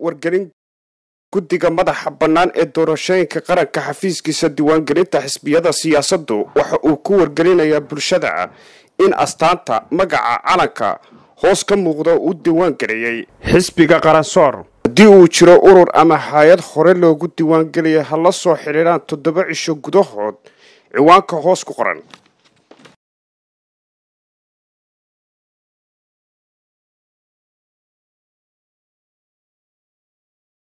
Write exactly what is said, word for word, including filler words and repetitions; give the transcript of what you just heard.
wargelin guddiga madaxa bannaan ee doorashooyinka qaranka xafiiskiisa diiwaangelinta xisbiyada siyaasaddu waxa uu ku wargelinayaa bulshada in astaanta magaca calanka hoos ka muuqda uu diiwaangeliyey xisbiga qaransoor. haddii uu jiro urur ama hay-ad hore loogu diiwaangeliyay ha la soo xidhiidhaan toddoba cisho gudahood ciwaanka hoos ku qoran.